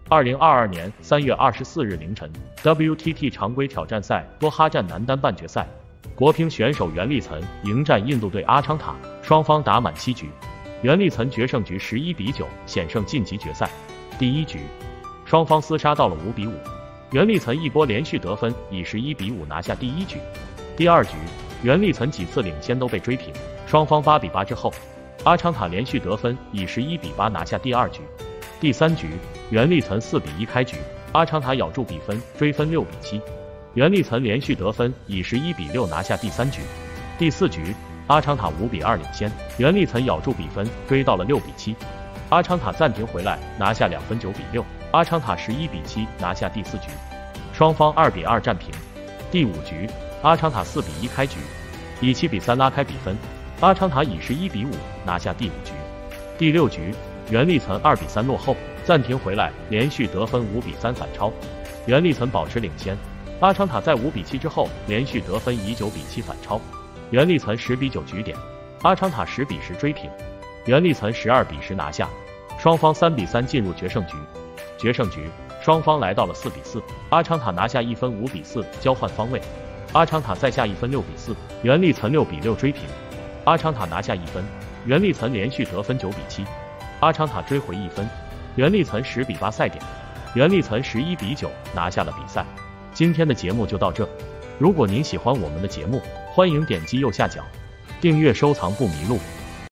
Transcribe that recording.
2022年3月24日凌晨 ，WTT 常规挑战赛多哈站男单半决赛，国乒选手袁立岑迎战印度队阿昌塔，双方打满7局，袁立岑决胜局11-9险胜晋级决赛。第一局，双方厮杀到了5-5，袁立岑一波连续得分，以11-5拿下第一局。第二局，袁立岑几次领先都被追平，双方8-8之后，阿昌塔连续得分，以11-8拿下第二局。第三局，袁立岑4-1开局，阿昌塔咬住比分，追分6-7，袁立岑连续得分，以11-6拿下第三局。第四局，阿昌塔5-2领先，袁立岑咬住比分，追到了6-7，阿昌塔暂停回来，拿下2分9-6，阿昌塔11-7拿下第四局，双方2-2战平。第五局，阿昌塔4-1开局，以7-3拉开比分，阿昌塔以11-5拿下第五局。第六局，袁立岑2-3落后，暂停回来，连续得分5-3反超，袁立岑保持领先。阿昌塔在5-7之后连续得分，以9-7反超，袁立岑10-9局点，阿昌塔10-10追平，袁立岑12-10拿下，双方3-3进入决胜局。决胜局，双方来到了4-4，阿昌塔拿下1分5-4交换方位，阿昌塔再下1分6-4，袁立岑6-6追平，阿昌塔拿下1分，袁立岑连续得分9-7，阿昌塔追回1分，袁立岑10-8赛点，袁立岑11-9拿下了比赛。今天的节目就到这，如果您喜欢我们的节目，欢迎点击右下角订阅收藏不迷路。